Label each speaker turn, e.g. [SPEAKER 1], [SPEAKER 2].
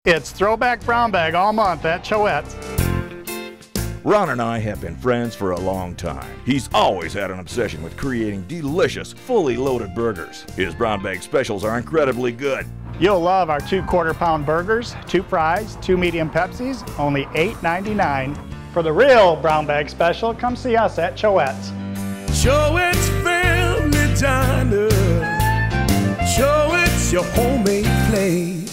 [SPEAKER 1] It's Throwback Brown Bag all month at Choate.
[SPEAKER 2] Ron and I have been friends for a long time. He's always had an obsession with creating delicious, fully loaded burgers. His brown bag specials are incredibly good.
[SPEAKER 1] You'll love our 2 quarter-pound burgers, 2 fries, 2 medium Pepsis, only $8.99. For the real brown bag special, come see us at Choate.
[SPEAKER 3] Choate's Family Diner. Choate's your homemade place.